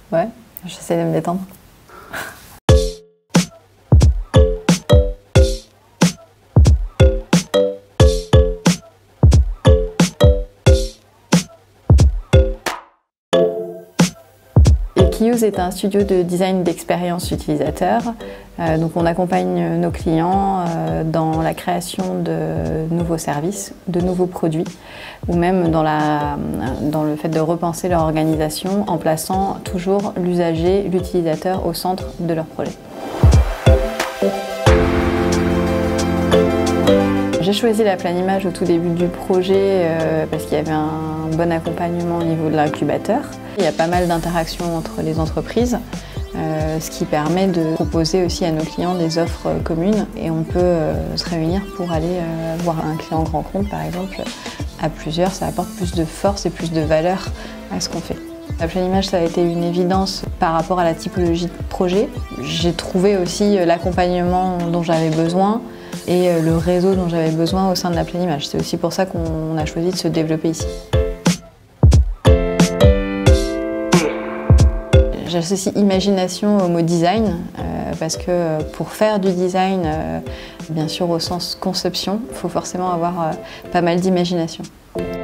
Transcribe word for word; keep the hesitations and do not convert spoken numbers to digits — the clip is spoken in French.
Ouais, j'essaie de me détendre. Keyuse est un studio de design d'expérience utilisateur. Euh, donc on accompagne nos clients euh, dans la création de nouveaux services, de nouveaux produits, ou même dans, la, dans le fait de repenser leur organisation en plaçant toujours l'usager, l'utilisateur au centre de leur projet. J'ai choisi la Planimage au tout début du projet euh, parce qu'il y avait un bon accompagnement au niveau de l'incubateur. Il y a pas mal d'interactions entre les entreprises, euh, ce qui permet de proposer aussi à nos clients des offres communes et on peut euh, se réunir pour aller euh, voir un client grand compte par exemple. À plusieurs, ça apporte plus de force et plus de valeur à ce qu'on fait. La Planimage, ça a été une évidence par rapport à la typologie de projet. J'ai trouvé aussi l'accompagnement dont j'avais besoin et le réseau dont j'avais besoin au sein de la Planimage. C'est aussi pour ça qu'on a choisi de se développer ici. J'associe imagination au mot design euh, parce que pour faire du design, euh, bien sûr au sens conception, il faut forcément avoir euh, pas mal d'imagination.